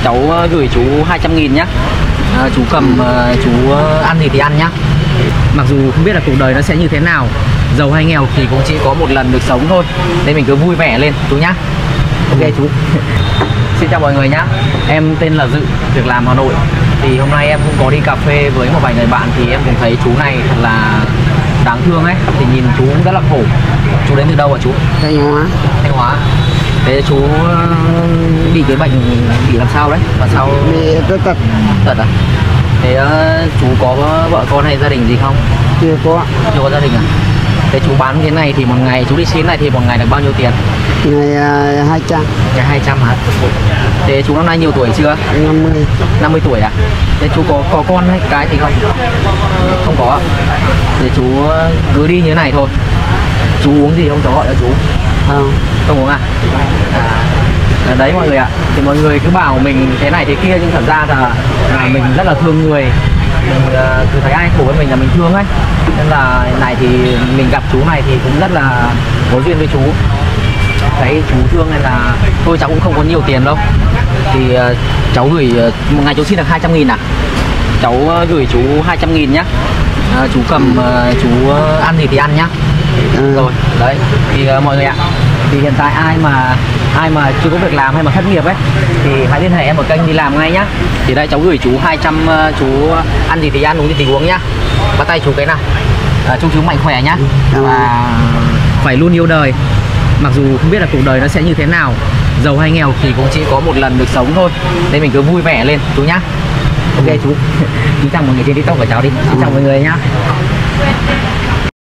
cháu gửi chú 200.000 nhá. Chú cầm, chú ăn gì thì ăn nhá. Mặc dù không biết là cuộc đời nó sẽ như thế nào, giàu hay nghèo thì cũng chỉ có một lần được sống thôi, nên mình cứ vui vẻ lên chú nhá. Ok chú. Xin chào mọi người nhá. Em tên là Dự, việc làm Hà Nội. Thì hôm nay em cũng có đi cà phê với một vài người bạn, thì em cũng thấy chú này thật là đáng thương ấy. Thì nhìn chú cũng rất là khổ. Chú đến từ đâu hả chú? Thanh Hóa. Thanh Hóa. Thế chú bị cái bệnh bị làm sao đấy? Và sao Bị tật. Tật à? Thế chú có vợ con hay gia đình gì không? Chưa có. Chưa có gia đình à? Thế chú bán cái này thì một ngày, chú đi xin này thì một ngày được bao nhiêu tiền? Ngày 200. Ngày 200 hả? Thế chú năm nay nhiều tuổi chưa? 50. 50 tuổi à? Thế chú có con hay cái thì không? Không có ạ. Thế chú cứ đi như thế này thôi. Chú uống gì không cháu gọi cho chú? Không. Không uống à? Đấy mọi người ạ. Thì mọi người cứ bảo mình thế này thế kia, nhưng thật ra là mình rất là thương người. Mình cứ thấy ai khổ với mình là mình thương ấy. Nên là này thì mình gặp chú này thì cũng rất là có duyên với chú. Thấy chú thương nên là tôi cháu cũng không có nhiều tiền đâu. Thì cháu gửi một ngày cháu xin được 200.000 à? Cháu gửi chú 200.000 nhá. Chú cầm, chú ăn gì thì ăn nhá. Rồi đấy thì mọi người ạ, thì hiện tại ai mà chưa có việc làm hay mà thất nghiệp ấy thì hãy liên hệ em ở kênh Đi Làm Ngay nhá. Thì đây cháu gửi chú 200, chú ăn gì thì ăn, uống gì thì uống nhá. Bắt tay chú cái nào. Chúc chú mạnh khỏe nhá. Và phải luôn yêu đời. Mặc dù không biết là cuộc đời nó sẽ như thế nào, giàu hay nghèo thì cũng chỉ có một lần được sống thôi, nên mình cứ vui vẻ lên chú nhá. Ok chú. Chú chào mọi người trên TikTok của cháu đi. Xin chào mọi người nhá.